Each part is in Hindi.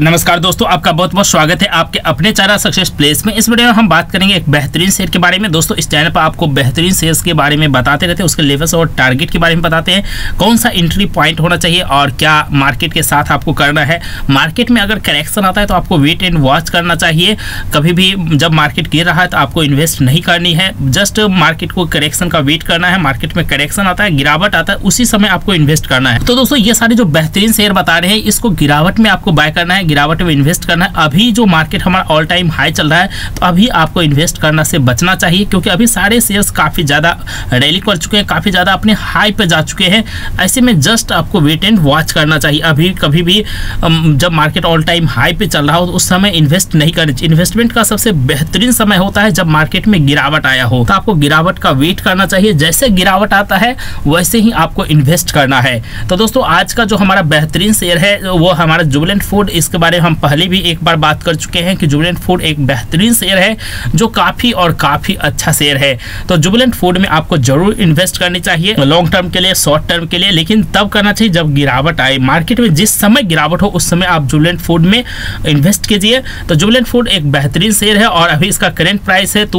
नमस्कार दोस्तों, आपका बहुत बहुत स्वागत है आपके अपने चारा सक्सेस प्लेस में। इस वीडियो में हम बात करेंगे एक बेहतरीन शेयर के बारे में। दोस्तों, इस चैनल पर आपको बेहतरीन शेयर्स के बारे में बताते रहते हैं, उसके लेवल्स और टारगेट के बारे में बताते हैं, कौन सा एंट्री पॉइंट होना चाहिए और क्या मार्केट के साथ आपको करना है। मार्केट में अगर करेक्शन आता है तो आपको वेट एंड वॉच करना चाहिए। कभी भी जब मार्केट गिर रहा है तो आपको इन्वेस्ट नहीं करनी है, जस्ट मार्केट को करेक्शन का वेट करना है। मार्केट में करेक्शन आता है, गिरावट आता है, उसी समय आपको इन्वेस्ट करना है। तो दोस्तों, ये सारे जो बेहतरीन शेयर बता रहे हैं, इसको गिरावट में आपको बाय करना है, गिरावट में इन्वेस्ट करना है। अभी जो मार्केट हमारा ऑल टाइम हाई चल रहा है तो अभी आपको इन्वेस्ट करना से बचना चाहिए, क्योंकि अभी सारे शेयर्स काफी ज्यादा रैली कर चुके हैं, काफी ज्यादा अपने हाई पे जा चुके हैं। ऐसे में जस्ट आपको वेट एंड वॉच करना चाहिए। अभी कभी भी जब मार्केट ऑल टाइम हाई पे चल रहा हो तो उस समय इन्वेस्ट नहीं करना चाहिए। इन्वेस्टमेंट का सबसे बेहतरीन समय होता है जब मार्केट में गिरावट आया हो, तो आपको गिरावट का वेट करना चाहिए। जैसे गिरावट आता है वैसे ही आपको इन्वेस्ट करना है। तो दोस्तों, आज का जो हमारा बेहतरीन शेयर है वो हमारा जुबिलेंट फूड। इसके बारे में हम पहले भी एक बार बात कर चुके हैं कि जुबिलेंट फूड एक बेहतरीन शेयर है जो काफी और काफी अच्छा शेयर है। तो जुबिलेंट फूड में आपको जरूर इन्वेस्ट करनी चाहिए, लॉन्ग टर्म के लिए, शॉर्ट टर्म के लिए, लेकिन तब करना चाहिए जब गिरावट आए। मार्केट में जिस समय गिरावट हो उस समय आप जुबिलेंट फूड में इन्वेस्ट कीजिए। तो जुबिलेंट फूड एक बेहतरीन शेयर है और अभी इसका करेंट प्राइस है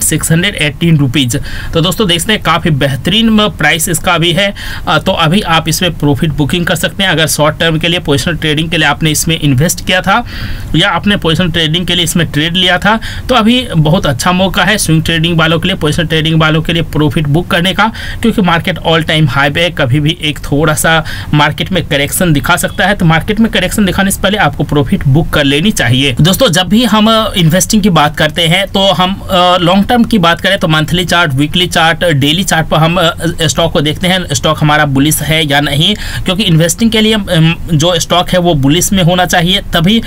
2618 रुपीज। तो दोस्तों, देखते हैं काफी बेहतरीन प्राइस इसका अभी है। तो अभी आप इसमें प्रॉफिट बुकिंग कर सकते हैं। अगर शॉर्ट टर्म के लिए, पोजिशनल ट्रेडिंग के लिए आपने इसमें इन्वेस्ट किया था या आपने पोजिशनल ट्रेडिंग के लिए इसमें ट्रेड लिया था, तो अभी बहुत अच्छा मौका है स्विंग ट्रेडिंग वालों के लिए, पोजिशनल ट्रेडिंग वालों के लिए प्रॉफिट बुक करने का, क्योंकि मार्केट ऑल टाइम हाई पे है। कभी भी एक थोड़ा सा मार्केट में करेक्शन दिखा सकता है, तो मार्केट में करेक्शन दिखाने से पहले आपको प्रॉफिट बुक कर लेनी चाहिए। दोस्तों, जब भी हम इन्वेस्टिंग की बात करते हैं तो हम लॉन्ग टर्म की बात करें तो monthly chart, weekly chart, daily chart पर हम स्टॉक को देखते हैं, स्टॉक हमारा बुलिश है या नहीं, क्योंकि इन्वेस्टिंग के लिए जो स्टॉक है वो बुलिश में होना चाहिए, तभी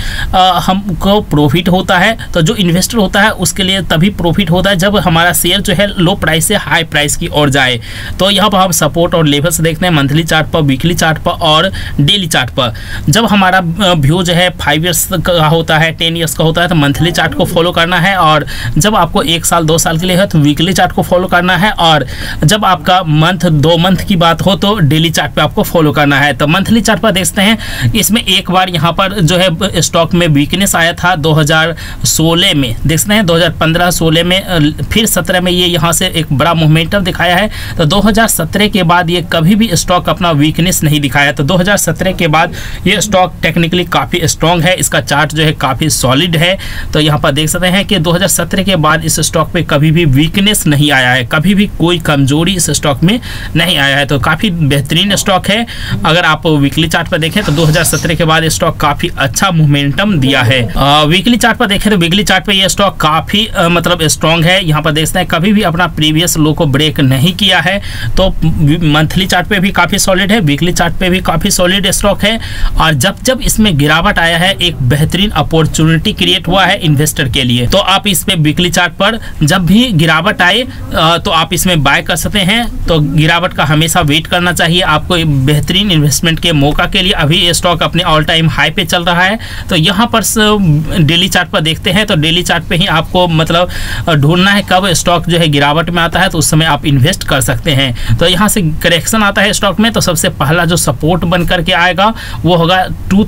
हमको प्रॉफिट होता है। तो जो इन्वेस्टर होता है उसके लिए तभी प्रॉफिट होता है जब हमारा शेयर जो है लो प्राइस से हाई प्राइस की ओर जाए। तो यहाँ पर हम सपोर्ट और लेवल्स देखते हैं मंथली चार्ट पर, वीकली चार्ट पर और डेली चार्ट पर। जब हमारा व्यू जो है 5 ईयर्स का होता है, 10 ईयर्स का होता है, तो मंथली चार्ट को फॉलो करना है, और जब आपको 1 साल 2 साल के लिए है तो वीकली चार्ट को फॉलो करना है, और जब आपका मंथ 2 मंथ की बात हो तो डेली चार्ट पे आपको फॉलो करना है। तो मंथली चार्ट पर देखते हैं, इसमें एक बार यहाँ पर जो है स्टॉक में वीकनेस आया था 2016 में, देखते हैं 2015-16 में, फिर 17 में ये यहाँ से एक बड़ा मोमेंटम दिखाया है। तो 2017 के बाद ये कभी भी स्टॉक अपना वीकनेस नहीं दिखाया। तो 2017 के बाद ये स्टॉक टेक्निकली काफ़ी स्ट्रॉन्ग है, इसका चार्ट जो है काफ़ी सॉलिड है। तो यहाँ पर देख सकते हैं कि 2017 के बाद इस स्टॉक पे कभी भी वीकनेस नहीं आया है, कभी भी कोई कमजोरी इस स्टॉक में नहीं आया है। तो काफ़ी बेहतरीन स्टॉक है। अगर आप वीकली चार्ट पर देखें तो 2017 के बाद स्टॉक काफ़ी अच्छा मोमेंटम दिया है। वीकली चार्ट पर देखें तो वीकली चार्ट पे ये स्टॉक काफ़ी मतलब स्ट्रॉन्ग है। यहाँ पर देखते हैं कभी भी अपना प्रीवियस लो को ब्रेक नहीं किया है। तो मंथली चार्ट पे भी काफ़ी सॉलिड है, वीकली चार्ट पे भी काफ़ी सॉलिड स्टॉक है। और जब जब इसमें गिरावट आया है एक बेहतरीन अपॉर्चुनिटी क्रिएट हुआ है इन्वेस्टर के लिए। तो आप इस पे वीकली चार्ट पर जब भी गिरावट आए तो आप इसमें बाय कर सकते हैं। तो गिरावट का हमेशा वेट करना चाहिए आपको बेहतरीन इन्वेस्टमेंट के मौका के लिए। अभी ये स्टॉक अपने ऑल टाइम हाई पे चल रहा है। तो यहाँ पर डेली चार्ट पर देखते हैं तो डेली चार्ट पे ही आपको मतलब ढूंढना है कब स्टॉक जो है गिरावट में आता है, तो उस समय आप इन्वेस्ट कर सकते हैं। तो यहाँ से करेक्शन आता है स्टॉक में, तो सबसे पहला जो सपोर्ट बन करके आएगा वो होगा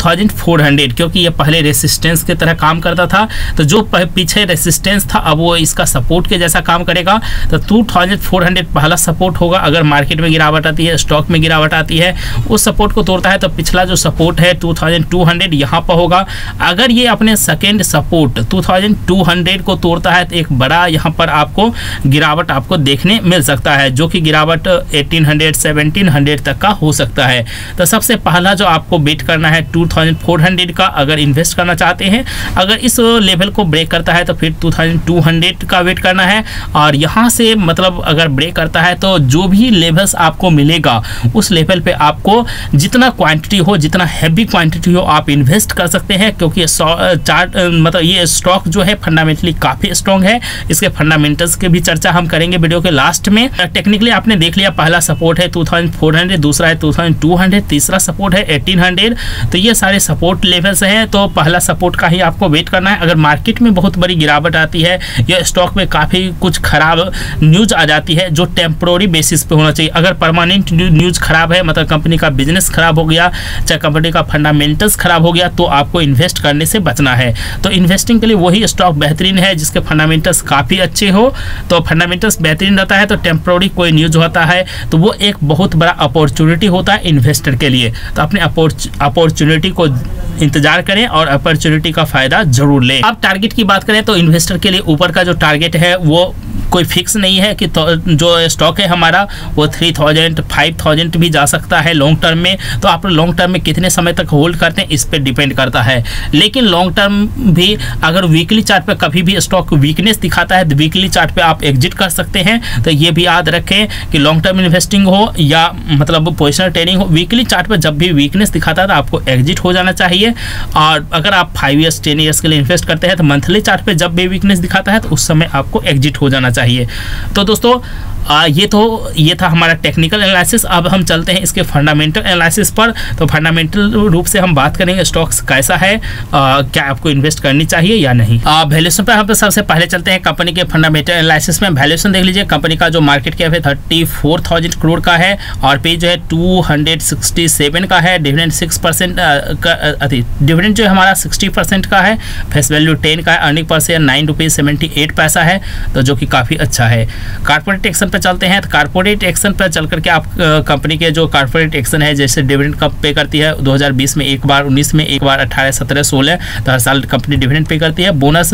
2400, क्योंकि ये पहले रेसिस्टेंस की तरह काम करता था। तो जो पीछे रेसिस्टेंस था अब वो इसका सपोर्ट के जैसा काम करेगा। तो 2400 पहला सपोर्ट होगा। अगर मार्केट में गिरावट आती है, स्टॉक में गिरावट आती है, उस सपोर्ट को तोड़ता है तो पिछला जो सपोर्ट है 2200 यहाँ पर होगा। अगर ये अपने सेकेंड सपोर्ट 2200 को तोड़ता है तो एक बड़ा यहाँ पर आपको गिरावट आपको देखने मिल सकता है, जो कि गिरावट 1800 1700 तक का हो सकता है। तो सबसे पहला जो आपको बेट करना है 2400 का, अगर इन्वेस्ट करना चाहते हैं। अगर इस लेवल को ब्रेक करता है तो फिर 2200 का वेट करना है। और यहाँ से मतलब अगर ब्रेक करता है तो जो भी लेवल्स आपको मिलेगा उस लेवल पे आपको जितना क्वांटिटी हो, जितना हैवी क्वांटिटी हो, आप इन्वेस्ट कर सकते हैं, क्योंकि चार्ट मतलब ये स्टॉक जो है फंडामेंटली काफ़ी स्ट्रॉन्ग है। इसके फंडामेंटल्स के भी चर्चा हम करेंगे वीडियो के लास्ट में। टेक्निकली आपने देख लिया, पहला सपोर्ट है 2400, दूसरा है 2200, तीसरा सपोर्ट है 1800। तो ये सारे सपोर्ट लेवल्स हैं। तो पहला सपोर्ट का ही आपको वेट करना है। अगर मार्केट में बहुत बड़ी गिरावट आती है या स्टॉक में काफ़ी कुछ खराब न्यूज आ जाती है, जो टेम्पोररी बेसिस पे होना चाहिए। अगर परमानेंट न्यूज खराब है, मतलब कंपनी का बिजनेस खराब हो गया, चाहे कंपनी का फंडामेंटल्स खराब हो गया, तो आपको इन्वेस्ट करने से बचना है। तो इन्वेस्टिंग के लिए वही स्टॉक बेहतरीन है जिसके फंडामेंटल्स काफ़ी अच्छे हो। तो फंडामेंटल्स बेहतरीन रहता है तो टेम्प्रोरी कोई न्यूज़ होता है तो वो एक बहुत बड़ा अपॉर्चुनिटी होता है इन्वेस्टर के लिए। तो अपने अपॉर्चुनिटी को इंतजार करें और अपॉर्चुनिटी का फ़ायदा जरूर लें। अब टारगेट की बात करें तो इन्वेस्टर के लिए ऊपर का जो टारगेट है वो कोई फिक्स नहीं है कि तो जो स्टॉक है हमारा वो 3000 5000 भी जा सकता है लॉन्ग टर्म में। तो आप लॉन्ग टर्म में कितने समय तक होल्ड करते हैं इस पर डिपेंड करता है। लेकिन लॉन्ग टर्म भी अगर वीकली चार्ट पे कभी भी स्टॉक वीकनेस दिखाता है तो वीकली चार्ट पे आप एग्जिट कर सकते हैं। तो ये भी याद रखें कि लॉन्ग टर्म इन्वेस्टिंग हो या मतलब पोजिशनल ट्रेडिंग हो, वीकली चार्ट पे जब भी वीकनेस दिखाता है तो आपको एग्जिट हो जाना चाहिए। और अगर आप 5 ईयर्स 10 ईयर्स के लिए इन्वेस्ट करते हैं तो मंथली चार्ट पे जब भी वीकनेस दिखाता है तो उस समय आपको एग्जिट हो जाना चाहिए। तो दोस्तों ये था हमारा टेक्निकल एनालिसिस। अब हम चलते हैं इसके फंडामेंटल एनालिसिस पर। तो फंडामेंटल रूप से हम बात करेंगे स्टॉक्स कैसा है, क्या आपको इन्वेस्ट करनी चाहिए या नहीं। वैल्यूएशन पर हम सबसे पहले चलते हैं कंपनी के फंडामेंटल एनालिसिस में। वैल्यूएशन देख लीजिए, कंपनी का जो मार्केट कैप है 34,000 करोड़ का है और पे जो है 267 का है। डिविडेंड 6% डिविडेंड जो है हमारा 60% का है। फेस वैल्यू 10 का है। अर्निंग पर शेयर 9.78 है, तो जो कि काफ़ी अच्छा है। कॉर्पोरेट एक्शन पर चलते हैं। तो कॉर्पोरेट एक्शन पर चल करके आप कंपनी के जो कॉर्पोरेट एक्शन है जैसे डिविडेंड कब पे करती है 2020 में एक बार, 19 में एक बार, 18, 17, 16 तो हर साल कंपनी डिविडेंड पे करती है। बोनस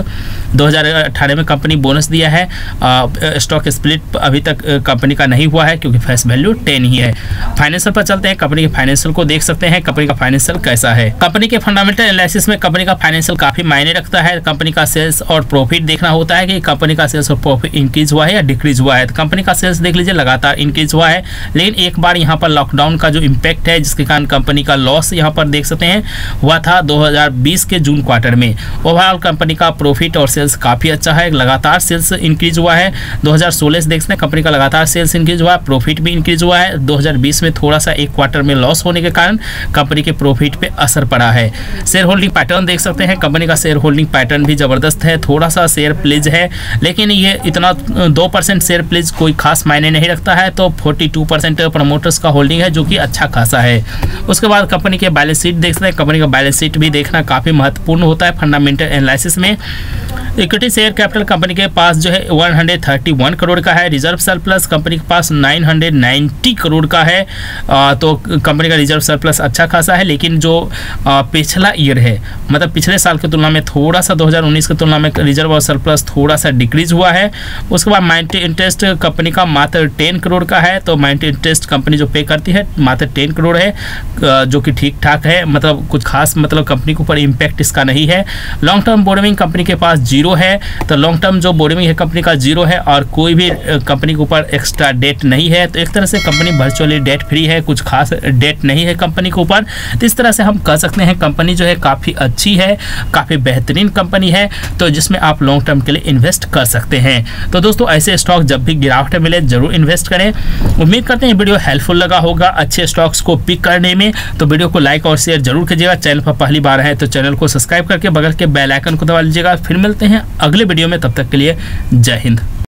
2018 में कंपनी बोनस दिया है। स्टॉक स्प्लिट अभी तक कंपनी का नहीं हुआ है क्योंकि फेस वैल्यू 10 ही है। फाइनेंशियल पर चलते हैं। कंपनी के फाइनेंशियल को देख सकते हैं कंपनी का फाइनेंशियल कैसा है। कंपनी के फंडामेंटल एनालिसिस में कंपनी का फाइनेंशियल काफी मायने रखता है। कंपनी का सेल्स और प्रॉफिट देखना होता है कि कंपनी का सेल्स और प्रॉफिट इंक्रीज हुआ है या डिक्रीज हुआ है। तो कंपनी का सेल्स देख लीजिए लगातार इंक्रीज हुआ है, लेकिन एक बार यहाँ पर लॉकडाउन का जो इम्पैक्ट है जिसके कारण कंपनी का लॉस यहाँ पर देख सकते हैं हुआ था 2020 के जून क्वार्टर में। ओवरऑल कंपनी का प्रॉफिट और सेल्स काफ़ी अच्छा है, लगातार सेल्स इंक्रीज हुआ है। 2016 से देख सकते हैं कंपनी का लगातार सेल्स इंक्रीज हुआ है, प्रॉफिट भी इंक्रीज हुआ है। 2020 में थोड़ा सा एक क्वार्टर में लॉस होने के कारण कंपनी के प्रॉफिट पे असर पड़ा है। शेयर होल्डिंग पैटर्न देख सकते हैं, कंपनी का शेयर होल्डिंग पैटर्न भी ज़बरदस्त है। थोड़ा सा शेयर प्लीज है, लेकिन ये इतना 2% शेयर प्लीज कोई खास मायने नहीं रखता है। तो 42% प्रमोटर्स का होल्डिंग है जो कि अच्छा खासा है। उसके बाद कंपनी के बैलेंस शीट देख सकते हैं, कंपनी का बैलेंस शीट भी देखना काफ़ी महत्वपूर्ण होता है फंडामेंटल एनालिसिस में। इक्विटी शेयर कैपिटल कंपनी के पास जो है 131 करोड़ का है। रिजर्व सरप्लस कंपनी के पास 990 करोड़ का है। तो कंपनी का रिजर्व सरप्लस अच्छा खासा है, लेकिन जो पिछला ईयर है मतलब पिछले साल की तुलना में थोड़ा सा 2019 की तुलना में रिजर्व और सरप्लस थोड़ा सा डिक्रीज हुआ है। उसके बाद माइनॉरिटी इंटरेस्ट कंपनी का मात्र 10 करोड़ का है। तो माइनॉरिटी इंटरेस्ट कंपनी जो पे करती है मात्र 10 करोड़ है, जो कि ठीक ठाक है, मतलब कुछ खास मतलब कंपनी के ऊपर इम्पैक्ट इसका नहीं है। लॉन्ग टर्म बोरोइंग कंपनी के पास 0 है। तो लॉन्ग टर्म जो बोरोइंग है कंपनी का 0 है और कोई भी कंपनी के ऊपर एक्स्ट्रा डेट नहीं है। तो एक तरह से कंपनी वर्चुअली डेट फ्री है, कुछ खास डेट नहीं है कंपनी के ऊपर। तो इस तरह से हम कह सकते हैं कंपनी जो है काफ़ी अच्छी है, काफ़ी बेहतरीन कंपनी है, तो जिसमें आप लॉन्ग टर्म के लिए इन्वेस्ट कर सकते हैं। तो दोस्तों ऐसे स्टॉक जब भी गिरावट मिले जरूर इन्वेस्ट करें। उम्मीद करते हैं वीडियो हेल्पफुल लगा होगा अच्छे स्टॉक्स को पिक करने में। तो वीडियो को लाइक और शेयर जरूर कीजिएगा। चैनल पर पहली बार है तो चैनल को सब्सक्राइब करके बगल के बेल आइकन को दबा लीजिएगा। फिर मिलते हैं अगले वीडियो में, तब तक के लिए जय हिंद।